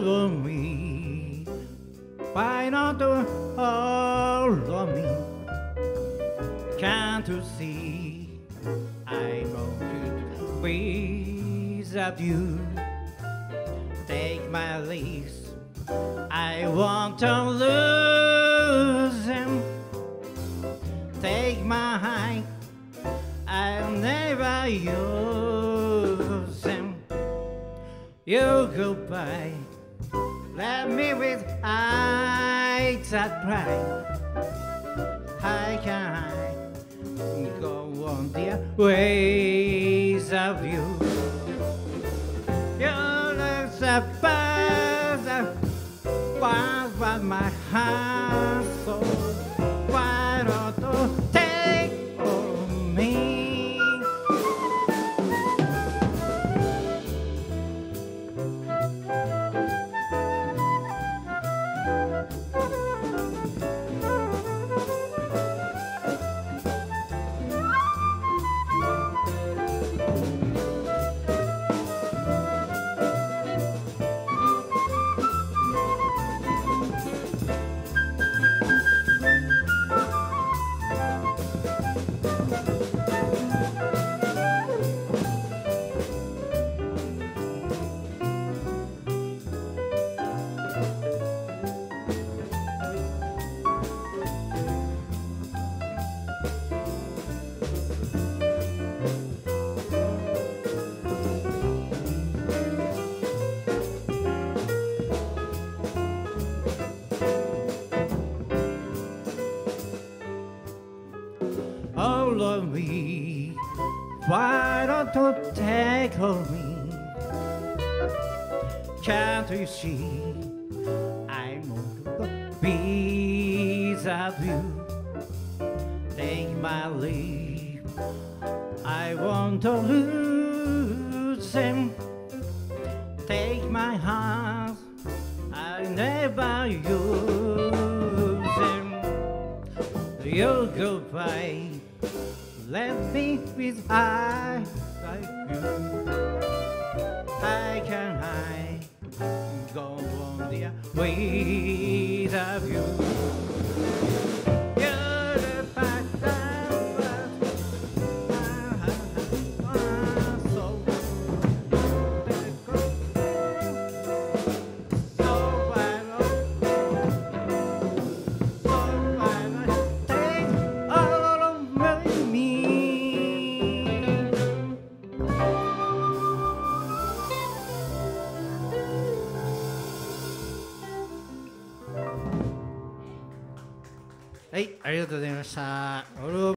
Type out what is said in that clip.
all of me. Why not all of me? Can't you see I want to be without you? Take my leaves, I want to lose them. Take my hand, I'll never use them. You go by, let me with eyes that cry. How can I go on the ways of you? You're the best, what my heart so why not take on me? All of me, why don't you take on me? Can't you see I want to be that you? Take my leave, I want to lose them. Take my heart, I never use them. You go by, let me with eyes like you. How can I go on the ways of you? You're the fact that soはい、ありがとうございました。